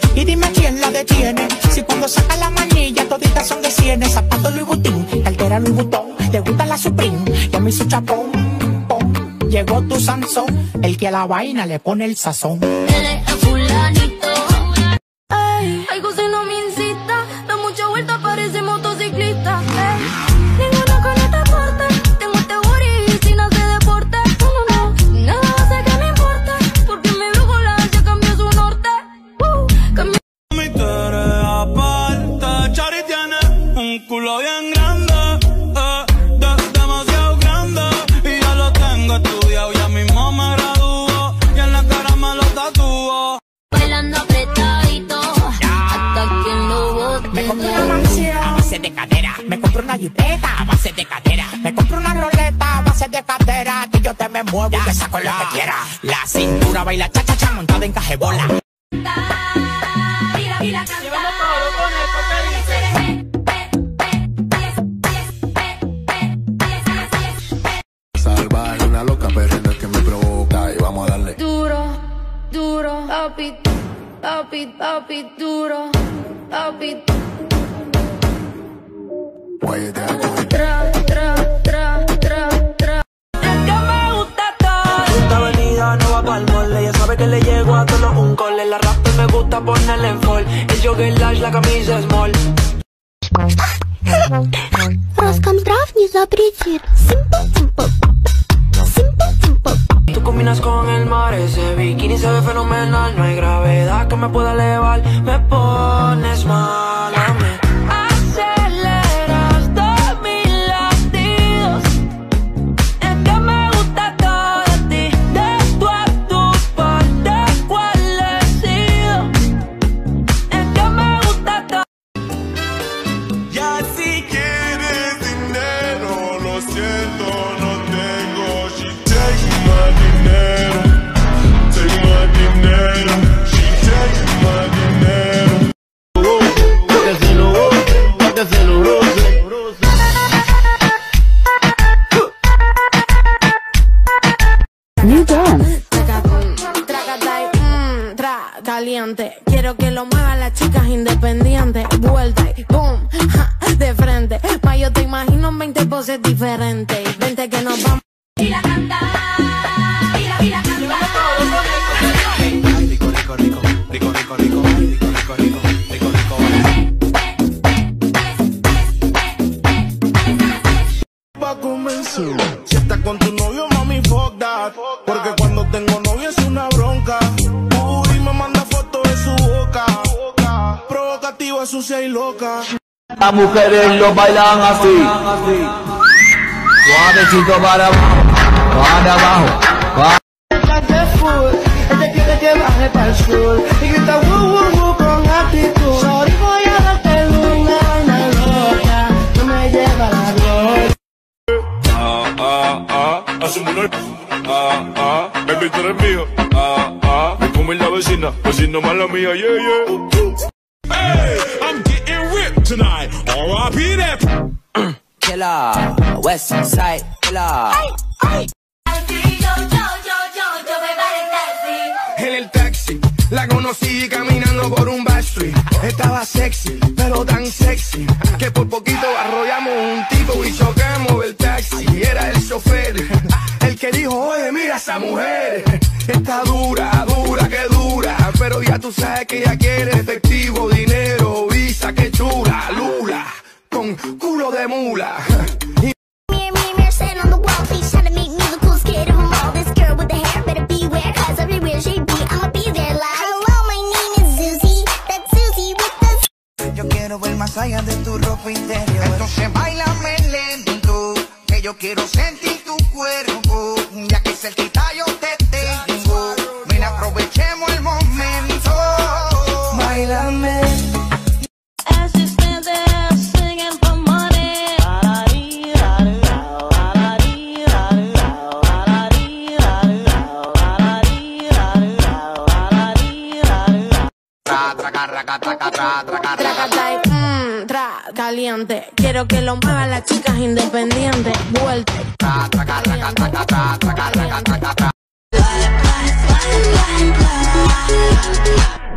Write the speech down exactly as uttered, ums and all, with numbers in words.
Y dime quién la detiene. Si cuando saca la manilla toditas son de cienes. Zapatos Louis Vuitton, cartera Louis Vuitton. Te gusta la Supreme, ya me hizo chapón, pom. Llegó tu Sansón, el que a la vaina le pone el sazón. Él es fulanito. Ay, algo si no me incita. Da mucha vuelta, parece motociclista. Ey, ninguno con este porte. Tengo este booty sin hacer deporte. No, no, no, nada va a hacer que me importe. Porque mi brújula ya cambió su norte. Uh, cambió. Mi tú eres aparte. Chari tiene un culo bien grande. Eh, de, demasiado grande. Y ya lo tengo estudiado. Ya mismo me graduó. Y en la cara me lo tatúo. Bailando apretadito. Hasta que lo bote. Me compré una mansión a base de cadera. Me compré una jipeta a base de cadera. Me compré una roleta a base de cadera. Que yo te me muevo y te saco lo que quiera. La cintura baila cha cha cha montada en cajebola. Llevamos todo con el Salvaje, una loca perrera que me provoca. Y vamos a darle duro, duro, papi, papi, papi, duro, papi. guayete a Tra, tra, tra, tra, tra. Es que me gusta todo. Esta avenida no va pa'l mole. Ella sabe que le llego a todos un cole. La rapper me gusta ponerle en fall. El jogger large, la camisa small. Роскомздрав не запретит. Simple, simple, simple. Tú combinas con el mar, ese bikini se ve fenomenal. No hay gravedad que me pueda elevar. Me pones mal a mí. Aceleras todos mis latidos. Es que me gusta todo de ti. De tu a tu parte, cuál he sido. Es que me gusta todo. Ya si quieres dinero, lo siento, no tengo. She takes my dinero, take my dinero. She takes my dinero. que se lo goce, que se lo roce. New dance. Mm, tra, caliente. Quiero que lo muevan las chicas independientes. Vuelta y boom, ja, de frente. Ma, yo te imagino en veinte poses diferentes. Vente que nos vamos. Y la canta, y la, y la canta. Rico, rico, rico, rico, rico, rico, rico, rico, rico, rico, rico. Va a comenzar. Si estás con tu novio, mami, fuck that. Porque cuando tengo novio es una bronca. Uy, me manda fotos de su boca. Provocativa, sucia y loca. Las mujeres lo bailan así. Suavecito para abajo, para abajo. Este quiere que baje para el sur. Y grita woo woo woo con actitud. Sorry, voy a darte una vaina loca. No me lleva la gloria. Ah, ah, ah, hacemos una. Ah, ah, baby, tú eres mío. Ah, ah, me come la vecina, vecina mala mía, yeah, yeah. Hey, I'm getting ripped tonight. R I P that. Killer, West Side Killer. En el taxi, la conocí caminando por un backstreet. Estaba sexy, pero tan sexy que por poquito arrollamos un tipo y chocamos el taxi. Era el chofer, el que dijo, oye, mira esa mujer. Está dura, dura, que dura. Pero ya tú sabes que ella quiere efectivo, dinero, visa, que chula, lula, con culo de mula. Mirror, mirror, mirror, sitting on the wall, please try to make me the coolest kid of them all. This girl with the hair better beware, cause everywhere she be, I'ma be there like, hello, my name is Susie, that's Susie with the... Yo quiero ver más allá de tu ropa interior. Entonces bailame lento, que yo quiero sentir tu cuerpo. Ya que cerquita yo te tengo, ven aprovechemos el momento. Bailame. As you stand there singing for money. Tracatay, mmm, tra, caliente. Quiero que lo muevan las chicas independientes. Vuelta. Caliente.